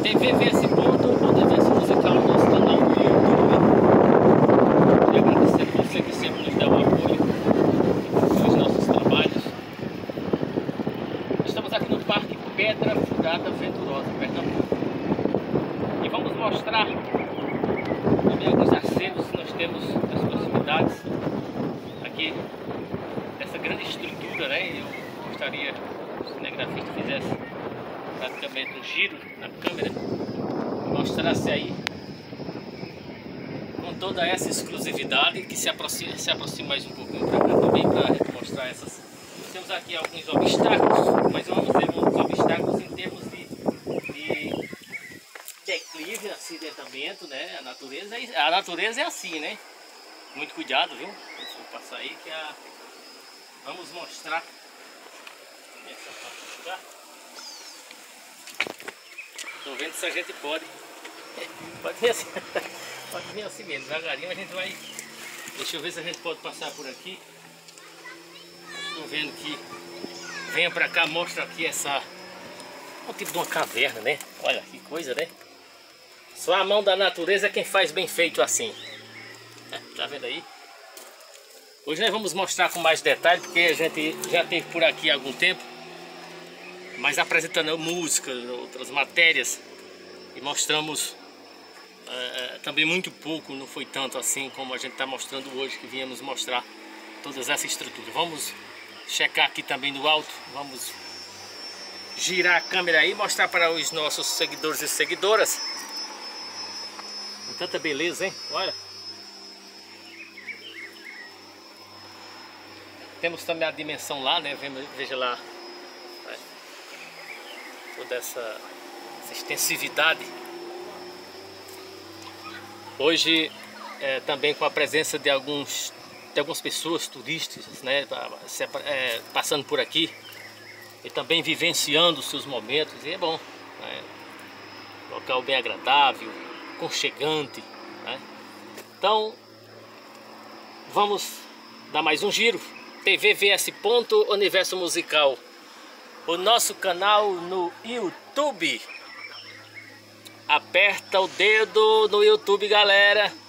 TVVS Ponto, Universo Musical, nosso canal do YouTube. E agradecer a você que sempre nos dá o apoio nos nossos trabalhos. Estamos aqui no Parque Pedra Furada Venturosa, Pernambuco. E vamos mostrar também alguns acervos que nós temos nas proximidades aqui dessa grande estrutura, né? Eu gostaria que o cinegrafista fizesse praticamente um giro na câmera, mostrasse aí com toda essa exclusividade, que se aproxime mais um pouquinho para cá também, para mostrar essas. Temos aqui alguns obstáculos, mas vamos ver uns obstáculos em termos de declive, acidentamento, né? A natureza é assim, né? Muito cuidado, viu? Deixa eu passar aí que vamos mostrar essa parte de cá. Tô vendo se a gente pode vir assim, pode vir assim mesmo, devagarinho a gente vai. Deixa eu ver se a gente pode passar por aqui. Estou vendo que venha pra cá, mostra aqui um tipo de uma caverna, né? Olha que coisa, né? Só a mão da natureza é quem faz bem feito assim. Tá vendo aí? Hoje nós vamos mostrar com mais detalhe, porque a gente já esteve por aqui há algum tempo, mas apresentando música, outras matérias, e mostramos também muito pouco, não foi tanto assim como a gente está mostrando hoje, que viemos mostrar todas essas estruturas. Vamos checar aqui também no alto, vamos girar a câmera aí e mostrar para os nossos seguidores e seguidoras. Com tanta beleza, hein? Olha. Temos também a dimensão lá, né? Veja lá, né? Toda essa extensividade. Hoje, também com a presença de algumas pessoas turistas, né? Passando por aqui e também vivenciando os seus momentos. E é bom, né? Local bem agradável, aconchegante, né? Então, vamos dar mais um giro. TVVS Ponto, Universo Musical, o nosso canal no YouTube. Aperta o dedo no YouTube, galera.